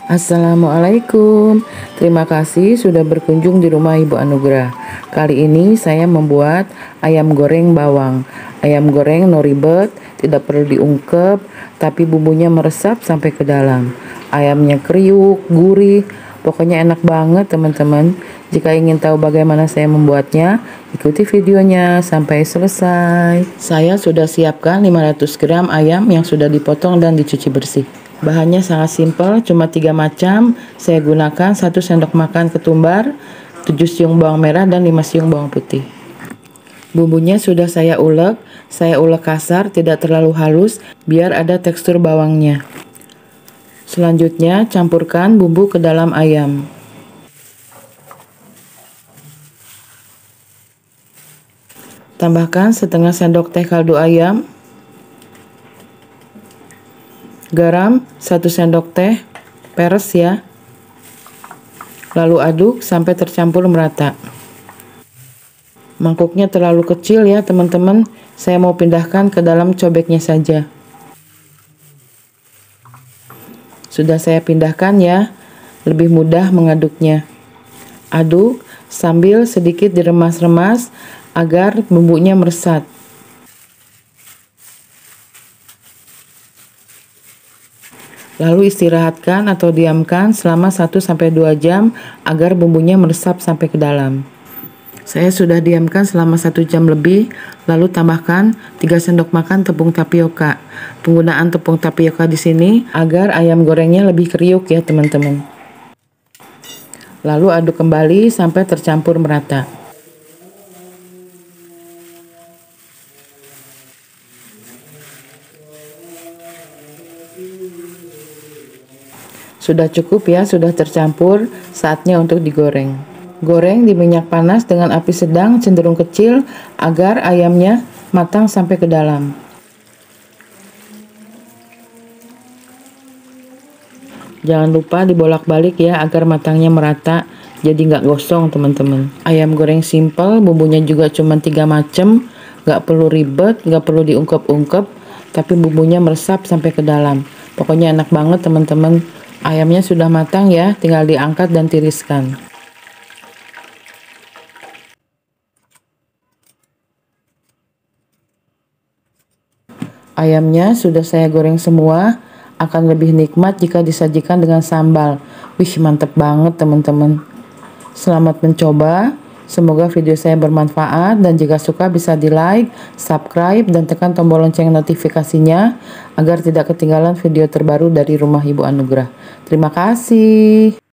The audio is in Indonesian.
Assalamualaikum. Terima kasih sudah berkunjung di rumah Ibu Anugrah. Kali ini saya membuat ayam goreng bawang. Ayam goreng no ribet, tidak perlu diungkep, tapi bumbunya meresap sampai ke dalam. Ayamnya kriuk, gurih, pokoknya enak banget teman-teman. Jika ingin tahu bagaimana saya membuatnya, ikuti videonya sampai selesai. Saya sudah siapkan 500 gram ayam yang sudah dipotong dan dicuci bersih. Bahannya sangat simpel, cuma 3 macam. Saya gunakan 1 sendok makan ketumbar, 7 siung bawang merah, dan 5 siung bawang putih. Bumbunya sudah saya ulek kasar, tidak terlalu halus, biar ada tekstur bawangnya. Selanjutnya, campurkan bumbu ke dalam ayam. Tambahkan setengah sendok teh kaldu ayam, garam 1 sendok teh, peres ya. Lalu aduk sampai tercampur merata. Mangkuknya terlalu kecil ya teman-teman, saya mau pindahkan ke dalam cobeknya saja. Sudah saya pindahkan ya, lebih mudah mengaduknya. Aduk sambil sedikit diremas-remas agar bumbunya meresat. Lalu istirahatkan atau diamkan selama 1-2 jam agar bumbunya meresap sampai ke dalam. Saya sudah diamkan selama 1 jam lebih, lalu tambahkan 3 sendok makan tepung tapioka. Penggunaan tepung tapioka di sini agar ayam gorengnya lebih kriuk ya teman-teman. Lalu aduk kembali sampai tercampur merata. Sudah cukup ya, sudah tercampur, saatnya untuk digoreng. Goreng di minyak panas dengan api sedang cenderung kecil agar ayamnya matang sampai ke dalam. Jangan lupa dibolak-balik ya agar matangnya merata, jadi nggak gosong teman-teman. Ayam goreng simple, bumbunya juga cuma 3 macam, nggak perlu ribet, nggak perlu diungkep-ungkep, tapi bumbunya meresap sampai ke dalam. Pokoknya enak banget teman-teman. Ayamnya sudah matang ya, tinggal diangkat dan tiriskan. Ayamnya sudah saya goreng semua, akan lebih nikmat jika disajikan dengan sambal. Wih, mantep banget teman-teman. Selamat mencoba. Semoga video saya bermanfaat, dan jika suka bisa di like, subscribe, dan tekan tombol lonceng notifikasinya agar tidak ketinggalan video terbaru dari Rumah Ibu Anugrah. Terima kasih.